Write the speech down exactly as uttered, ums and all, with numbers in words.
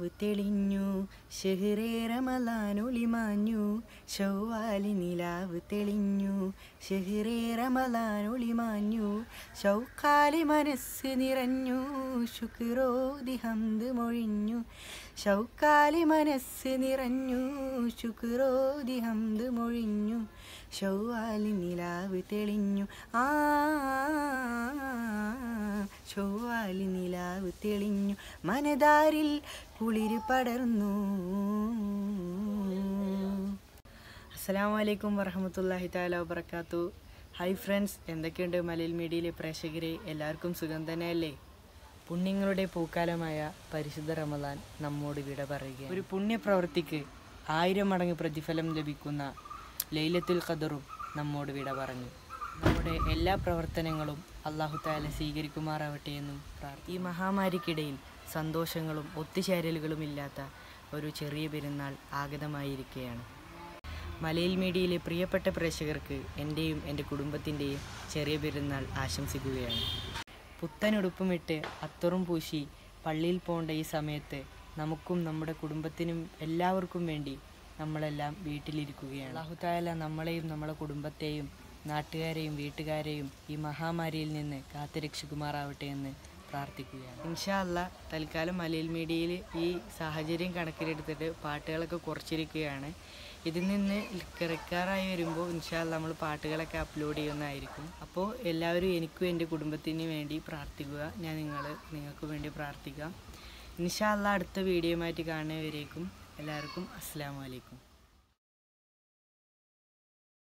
തെളിഞ്ഞു, ഷെഹ്റേ റമളാനൊളി മാഞ്ഞു. ശൗവാലി നിലാവ് തെളിഞ്ഞു, ഷെഹ്റേ റമളാനൊളി മാഞ്ഞു. ശൗക്കാലി മനസ്സ് നിറഞ്ഞു, ശുക്രോതി ഹംദ് മൊഴിഞ്ഞു. ശൗക്കാലി മനസ്സ് നിറഞ്ഞു, ശുക്രോതി ഹംദ് മൊഴിഞ്ഞു. ശൗവാലി നിലാവ് തെളിഞ്ഞു, ആ ശൗവാലി നിലാവ് തെളിഞ്ഞു. മനതാരിൽ കുളിര് പടർന്നു. അസ്സലാമു അലൈക്കും വറഹ്മത്തുള്ളാഹി തആല വബറകാതുഹു. ഹായ് ഫ്രണ്ട്സ്, എന്തൊക്കെയുണ്ട് മലയാളി മീഡിയയിലെ പ്രേക്ഷകരെ? എല്ലാവർക്കും സുഖം തന്നെയല്ലേ? പുണ്യങ്ങളുടെ പൂക്കാലമായ പരിശുദ്ധ റമളാൻ നമ്മോട് വിട പറയുക. ഒരു പുണ്യപ്രവൃത്തിക്ക് ആയിരം മടങ്ങ് പ്രതിഫലം ലഭിക്കുന്ന ലൈലത്തുൽ ഖദറും നമ്മോട് വിട പറഞ്ഞു. നമ്മുടെ എല്ലാ പ്രവർത്തനങ്ങളും അല്ലാഹു തആല സ്വീകരിക്കുമാറാവട്ടെ എന്നും പ്രാർത്ഥിക്കുന്നു. ഈ മഹാമാരിക്കിടയിൽ സന്തോഷങ്ങളും ഒത്തുചേരലുകളും ഇല്ലാത്ത ഒരു ചെറിയ പെരുന്നാൾ ആഗതമായിരിക്കുകയാണ്. മലയാളി മീഡിയയിലെ പ്രിയപ്പെട്ട പ്രേക്ഷകർക്ക് എൻ്റെയും എൻ്റെ കുടുംബത്തിൻ്റെയും ചെറിയ പെരുന്നാൾ ആശംസിക്കുകയാണ്. പുത്തനുടുപ്പുമിട്ട് അത്തറും പൂശി പള്ളിയിൽ പോകേണ്ട ഈ സമയത്ത് നമുക്കും നമ്മുടെ കുടുംബത്തിനും എല്ലാവർക്കും വേണ്ടി നമ്മളെല്ലാം വീട്ടിലിരിക്കുകയാണ്. അല്ലാഹു തആല നമ്മളെയും നമ്മുടെ കുടുംബത്തെയും നാട്ടുകാരെയും വീട്ടുകാരെയും ഈ മഹാമാരിയിൽ നിന്ന് കാത്തുരക്ഷിക്കുമാറാവട്ടെ എന്ന് പ്രാർത്ഥിക്കുകയാണ്. ഇൻഷാ അല്ലാഹ് തൽക്കാലം മലയാളി മീഡിയയിൽ ഈ സാഹചര്യം കണക്കിലെടുത്തിട്ട് പാട്ടുകളൊക്കെ കുറച്ചിരിക്കുകയാണ്. ഇതിൽ നിന്ന് കിറക്കാറായി വരുമ്പോൾ ഇൻഷാ അല്ലാഹ് നമ്മൾ പാട്ടുകളൊക്കെ അപ്ലോഡ് ചെയ്യുന്നതായിരിക്കും. അപ്പോൾ എല്ലാവരും എനിക്കും എൻ്റെ കുടുംബത്തിന് വേണ്ടി പ്രാർത്ഥിക്കുക. ഞാൻ നിങ്ങൾ നിങ്ങൾക്ക് വേണ്ടി പ്രാർത്ഥിക്കാം. ഇൻഷാ അല്ലാഹ് അടുത്ത വീഡിയോയുമായിട്ട് കാണുന്നവരേക്കും എല്ലാവർക്കും അസ്സലാമു അലൈക്കും.